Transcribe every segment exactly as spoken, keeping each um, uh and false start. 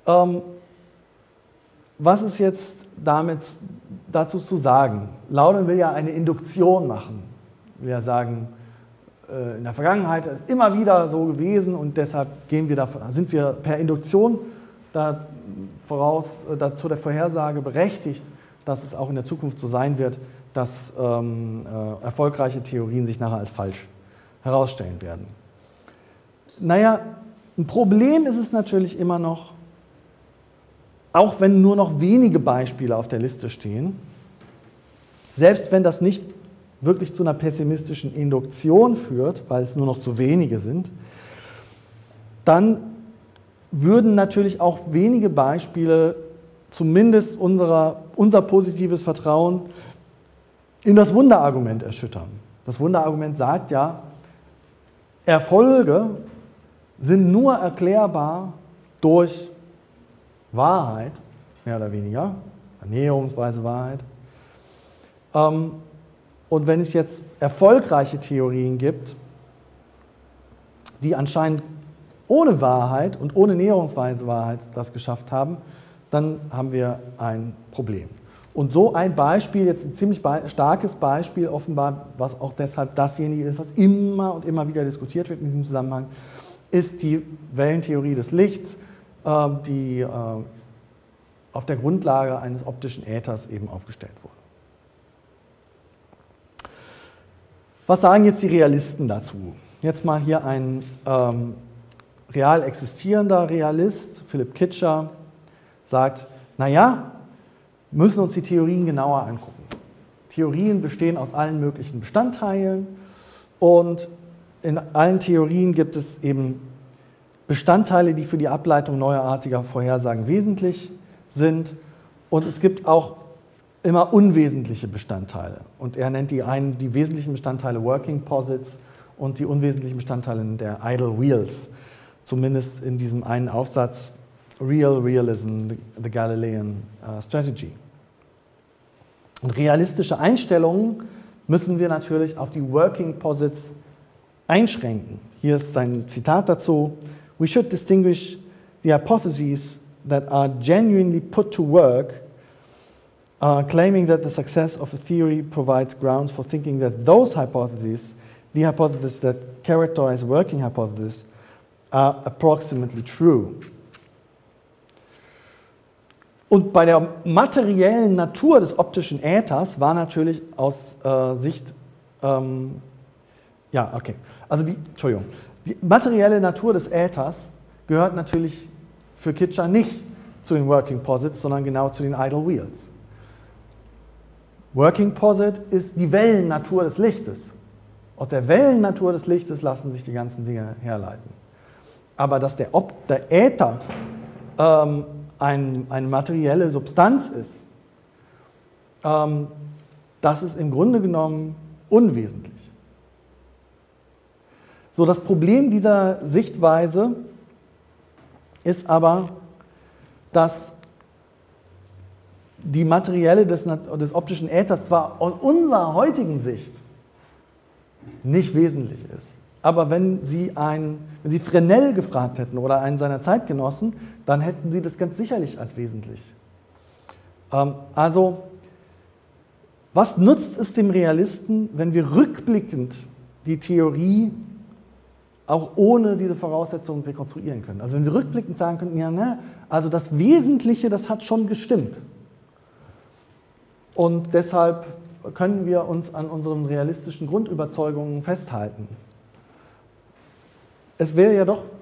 Ähm, was ist jetzt damit dazu zu sagen? Loudon will ja eine Induktion machen. Wir sagen, äh, in der Vergangenheit ist immer wieder so gewesen und deshalb gehen wir davon, sind wir per Induktion da voraus, äh, dazu der Vorhersage berechtigt, dass es auch in der Zukunft so sein wird, dass ähm, äh, erfolgreiche Theorien sich nachher als falsch herausstellen werden. Naja, ein Problem ist es natürlich immer noch, auch wenn nur noch wenige Beispiele auf der Liste stehen, selbst wenn das nicht wirklich zu einer pessimistischen Induktion führt, weil es nur noch zu wenige sind, dann würden natürlich auch wenige Beispiele zumindest unserer, unser positives Vertrauen in das Wunderargument erschüttern. Das Wunderargument sagt ja, Erfolge sind nur erklärbar durch Wahrheit, mehr oder weniger, näherungsweise Wahrheit. Ähm, und wenn es jetzt erfolgreiche Theorien gibt, die anscheinend ohne Wahrheit und ohne näherungsweise Wahrheit das geschafft haben, dann haben wir ein Problem. Und so ein Beispiel, jetzt ein ziemlich starkes Beispiel offenbar, was auch deshalb dasjenige ist, was immer und immer wieder diskutiert wird in diesem Zusammenhang, ist die Wellentheorie des Lichts, die auf der Grundlage eines optischen Äthers eben aufgestellt wurde. Was sagen jetzt die Realisten dazu? Jetzt mal hier ein ähm, real existierender Realist, Philipp Kitscher, sagt, naja, müssen uns die Theorien genauer angucken. Theorien bestehen aus allen möglichen Bestandteilen und in allen Theorien gibt es eben Bestandteile, die für die Ableitung neuartiger Vorhersagen wesentlich sind und es gibt auch immer unwesentliche Bestandteile. Und er nennt die einen, die wesentlichen Bestandteile Working Posits und die unwesentlichen Bestandteile der Idle Wheels. Zumindest in diesem einen Aufsatz Real Realism, the Galilean uh, Strategy. Und realistische Einstellungen müssen wir natürlich auf die Working Posits einschränken. Hier ist sein Zitat dazu. We should distinguish the hypotheses that are genuinely put to work, uh, claiming that the success of a theory provides grounds for thinking that those hypotheses, the hypotheses that characterize working hypotheses, are approximately true. Und bei der materiellen Natur des optischen Äthers war natürlich aus äh, Sicht, ähm, ja, okay, also die, Entschuldigung, die materielle Natur des Äthers gehört natürlich für Kitscher nicht zu den Working Posits, sondern genau zu den Idle Wheels. Working Posit ist die Wellennatur des Lichtes. Aus der Wellennatur des Lichtes lassen sich die ganzen Dinge herleiten. Aber dass der, Op der Äther ähm, ein, eine materielle Substanz ist, ähm, das ist im Grunde genommen unwesentlich. So, das Problem dieser Sichtweise ist aber, dass die materielle des, des optischen Äthers zwar aus unserer heutigen Sicht nicht wesentlich ist, aber wenn Sie, ein, wenn Sie Fresnel gefragt hätten oder einen seiner Zeitgenossen, dann hätten Sie das ganz sicherlich als wesentlich. Ähm, also, was nutzt es dem Realisten, wenn wir rückblickend die Theorie auch ohne diese Voraussetzungen rekonstruieren können? Also wenn wir rückblickend sagen könnten, ja, ne, also das Wesentliche, das hat schon gestimmt. Und deshalb können wir uns an unseren realistischen Grundüberzeugungen festhalten. Es wäre ja doch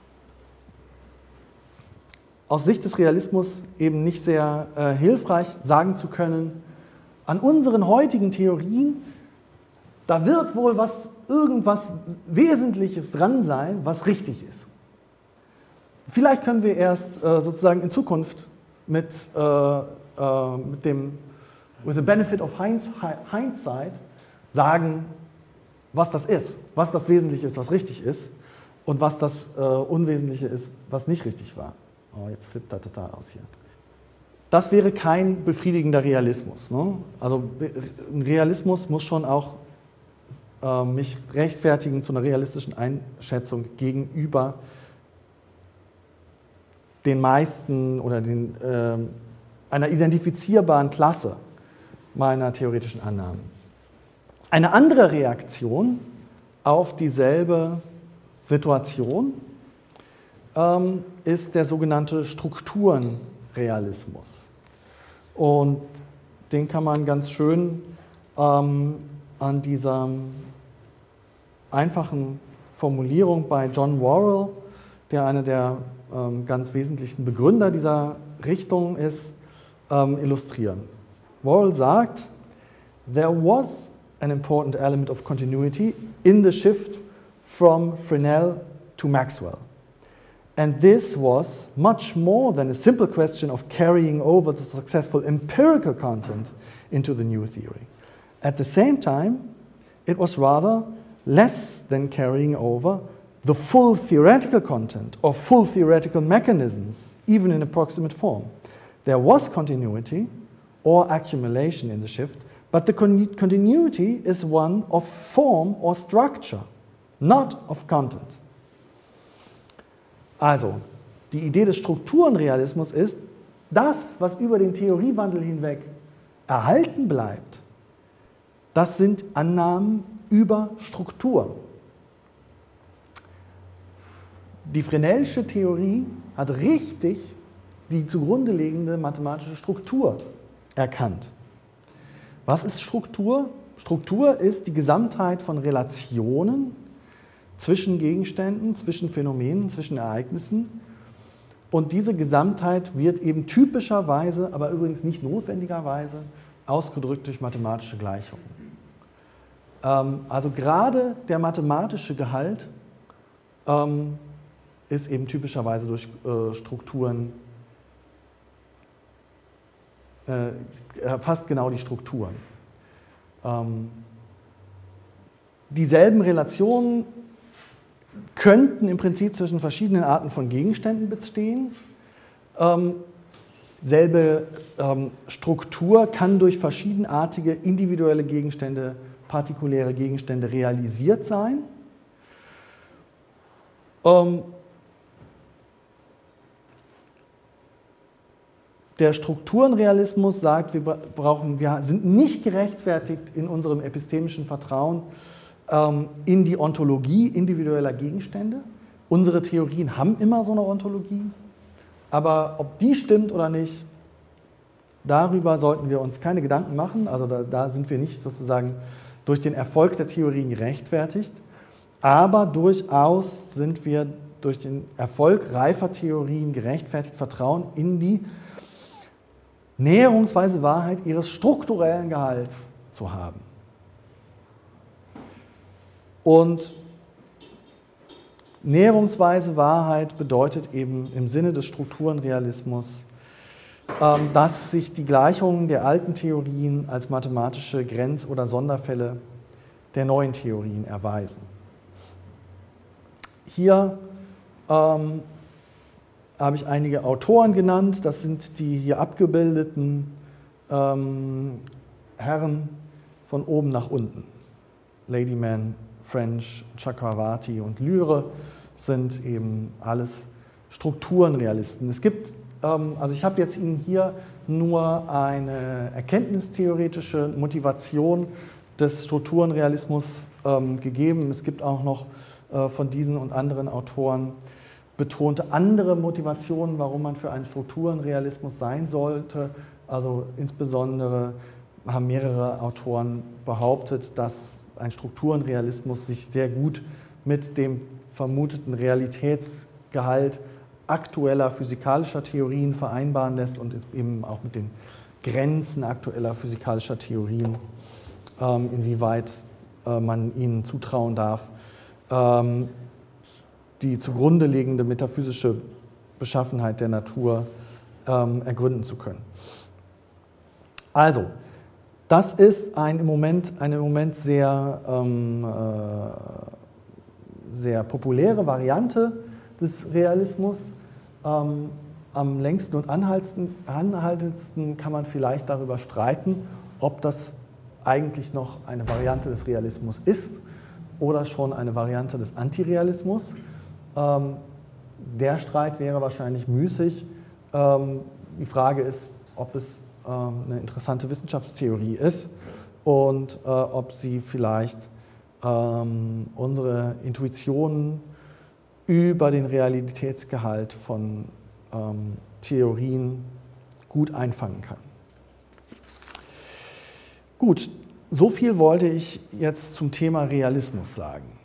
aus Sicht des Realismus eben nicht sehr äh, hilfreich, sagen zu können, an unseren heutigen Theorien, da wird wohl was, irgendwas Wesentliches dran sein, was richtig ist. Vielleicht können wir erst äh, sozusagen in Zukunft mit, äh, äh, mit dem with the benefit of hindsight sagen, was das ist, was das Wesentliche ist, was richtig ist und was das äh, Unwesentliche ist, was nicht richtig war. Oh, jetzt flippt er total aus hier. Das wäre kein befriedigender Realismus. Ne? Also ein Realismus muss schon auch äh, mich rechtfertigen zu einer realistischen Einschätzung gegenüber den meisten oder den, äh, einer identifizierbaren Klasse meiner theoretischen Annahmen. Eine andere Reaktion auf dieselbe Situation ähm, ist der sogenannte Strukturenrealismus. Und den kann man ganz schön ähm, an dieser einfachen Formulierung bei John Worrell, der einer der ähm, ganz wesentlichen Begründer dieser Richtung ist, ähm, illustrieren. Worrell sagt, there was an important element of continuity in the shift from Fresnel to Maxwell. And this was much more than a simple question of carrying over the successful empirical content into the new theory. At the same time, it was rather less than carrying over the full theoretical content or full theoretical mechanisms, even in approximate form. There was continuity or accumulation in the shift, but the con continuity is one of form or structure, not of content. Also, die Idee des Strukturenrealismus ist, das, was über den Theoriewandel hinweg erhalten bleibt, das sind Annahmen über Struktur. Die Fresnelsche Theorie hat richtig die zugrunde liegende mathematische Struktur erkannt. Was ist Struktur? Struktur ist die Gesamtheit von Relationen zwischen Gegenständen, zwischen Phänomenen, zwischen Ereignissen. Und diese Gesamtheit wird eben typischerweise, aber übrigens nicht notwendigerweise, ausgedrückt durch mathematische Gleichungen. Ähm, also gerade der mathematische Gehalt ähm, ist eben typischerweise durch äh, Strukturen, äh, fast genau die Strukturen. Ähm, dieselben Relationen könnten im Prinzip zwischen verschiedenen Arten von Gegenständen bestehen. Ähm, selbe ähm, Struktur kann durch verschiedenartige individuelle Gegenstände, partikuläre Gegenstände realisiert sein. Ähm, der Strukturenrealismus sagt, wir, brauchen, wir sind nicht gerechtfertigt in unserem epistemischen Vertrauen in die Ontologie individueller Gegenstände. Unsere Theorien haben immer so eine Ontologie, aber ob die stimmt oder nicht, darüber sollten wir uns keine Gedanken machen. Also da, da sind wir nicht sozusagen durch den Erfolg der Theorien gerechtfertigt, aber durchaus sind wir durch den Erfolg reifer Theorien gerechtfertigt, Vertrauen in die näherungsweise Wahrheit ihres strukturellen Gehalts zu haben. Und näherungsweise Wahrheit bedeutet eben im Sinne des Strukturenrealismus, dass sich die Gleichungen der alten Theorien als mathematische Grenz- oder Sonderfälle der neuen Theorien erweisen. Hier ähm, habe ich einige Autoren genannt, das sind die hier abgebildeten ähm, Herren von oben nach unten. Ladyman, French, Chakravarty und Lyre sind eben alles Strukturenrealisten. Es gibt, ähm, also ich habe jetzt Ihnen hier nur eine erkenntnistheoretische Motivation des Strukturenrealismus ähm, gegeben. Es gibt auch noch äh, von diesen und anderen Autoren betonte andere Motivationen, warum man für einen Strukturenrealismus sein sollte. Also insbesondere haben mehrere Autoren behauptet, dass ein Strukturenrealismus sich sehr gut mit dem vermuteten Realitätsgehalt aktueller physikalischer Theorien vereinbaren lässt und eben auch mit den Grenzen aktueller physikalischer Theorien, ähm, inwieweit äh, man ihnen zutrauen darf, ähm, die zugrunde liegende metaphysische Beschaffenheit der Natur ähm, ergründen zu können. Also, das ist ein im Moment, eine im Moment sehr, ähm, äh, sehr populäre Variante des Realismus. Ähm, am längsten und anhaltendsten kann man vielleicht darüber streiten, ob das eigentlich noch eine Variante des Realismus ist oder schon eine Variante des Antirealismus. Ähm, der Streit wäre wahrscheinlich müßig. Ähm, die Frage ist, ob es ähm, eine interessante Wissenschaftstheorie ist und äh, ob sie vielleicht ähm, unsere Intuitionen über den Realitätsgehalt von ähm, Theorien gut einfangen kann. Gut, so viel wollte ich jetzt zum Thema Realismus sagen.